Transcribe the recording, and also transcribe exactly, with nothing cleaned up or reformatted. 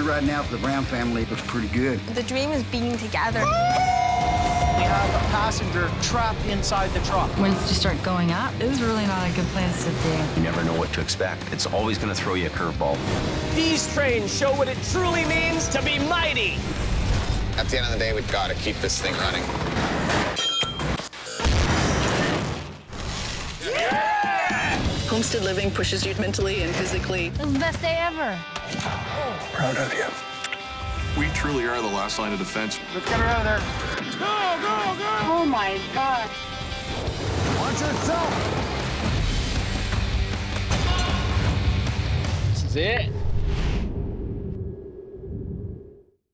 right now for the Brown family looks pretty good. The dream is being together. We have a passenger trapped inside the truck. When you start going up, it was really not a good place to be. You never know what to expect. It's always going to throw you a curveball. These trains show what it truly means to be mighty. At the end of the day, we've got to keep this thing running. Yeah! Homestead living pushes you mentally and physically. It was the best day ever. Proud of you. We truly are the last line of defense. Let's get her out of there. Go, go, go! Oh, my God. Watch yourself. This is it.